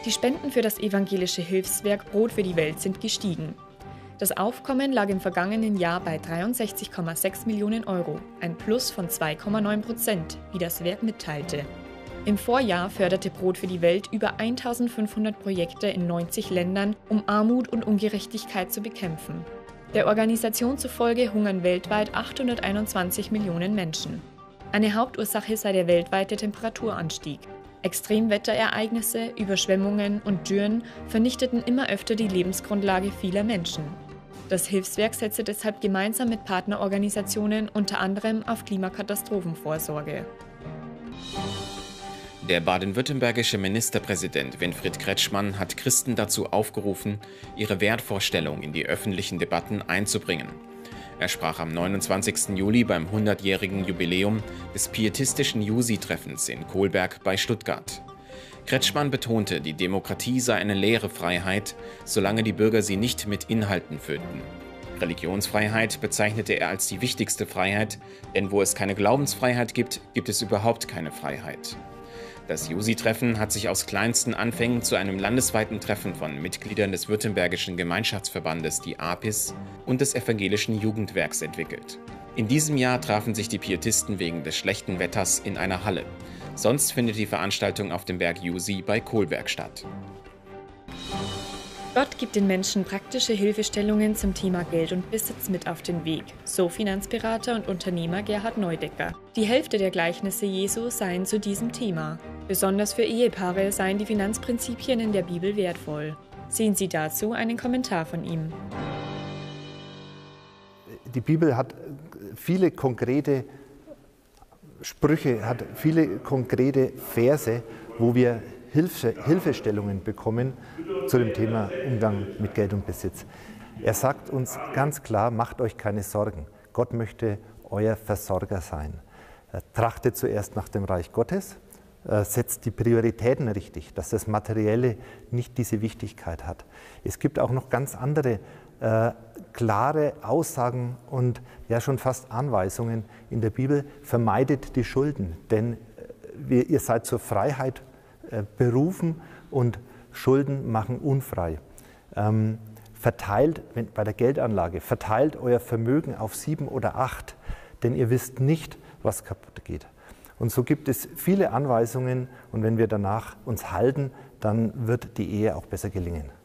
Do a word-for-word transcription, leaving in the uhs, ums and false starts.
Die Spenden für das evangelische Hilfswerk Brot für die Welt sind gestiegen. Das Aufkommen lag im vergangenen Jahr bei dreiundsechzig Komma sechs Millionen Euro, ein Plus von zwei Komma neun Prozent, wie das Werk mitteilte. Im Vorjahr förderte Brot für die Welt über eintausendfünfhundert Projekte in neunzig Ländern, um Armut und Ungerechtigkeit zu bekämpfen. Der Organisation zufolge hungern weltweit achthunderteinundzwanzig Millionen Menschen. Eine Hauptursache sei der weltweite Temperaturanstieg. Extremwetterereignisse, Überschwemmungen und Dürren vernichteten immer öfter die Lebensgrundlage vieler Menschen. Das Hilfswerk setze deshalb gemeinsam mit Partnerorganisationen unter anderem auf Klimakatastrophenvorsorge. Der baden-württembergische Ministerpräsident Winfried Kretschmann hat Christen dazu aufgerufen, ihre Wertvorstellung in die öffentlichen Debatten einzubringen. Er sprach am neunundzwanzigsten Juli beim hundertjährigen Jubiläum des pietistischen Jusi-Treffens in Kolberg bei Stuttgart. Kretschmann betonte, die Demokratie sei eine leere Freiheit, solange die Bürger sie nicht mit Inhalten füllten. Religionsfreiheit bezeichnete er als die wichtigste Freiheit, denn wo es keine Glaubensfreiheit gibt, gibt es überhaupt keine Freiheit. Das Jusi-Treffen hat sich aus kleinsten Anfängen zu einem landesweiten Treffen von Mitgliedern des Württembergischen Gemeinschaftsverbandes, die A P I S, und des Evangelischen Jugendwerks entwickelt. In diesem Jahr trafen sich die Pietisten wegen des schlechten Wetters in einer Halle. Sonst findet die Veranstaltung auf dem Berg Jusi bei Kolberg statt. Gott gibt den Menschen praktische Hilfestellungen zum Thema Geld und Besitz mit auf den Weg, so Finanzberater und Unternehmer Gerhard Neudecker. Die Hälfte der Gleichnisse Jesu seien zu diesem Thema. Besonders für Ehepaare seien die Finanzprinzipien in der Bibel wertvoll. Sehen Sie dazu einen Kommentar von ihm. Die Bibel hat viele konkrete Sprüche, hat viele konkrete Verse, wo wir Hilfe, Hilfestellungen bekommen zu dem Thema Umgang mit Geld und Besitz. Er sagt uns ganz klar, macht euch keine Sorgen. Gott möchte euer Versorger sein. Trachtet zuerst nach dem Reich Gottes, setzt die Prioritäten richtig, dass das Materielle nicht diese Wichtigkeit hat. Es gibt auch noch ganz andere äh, klare Aussagen und ja schon fast Anweisungen in der Bibel. Vermeidet die Schulden, denn wir, ihr seid zur Freiheit berufen und Schulden machen unfrei. Ähm, verteilt, wenn, bei der Geldanlage, verteilt euer Vermögen auf sieben oder acht, denn ihr wisst nicht, was kaputt geht. Und so gibt es viele Anweisungen und wenn wir danach uns halten, dann wird die Ehe auch besser gelingen.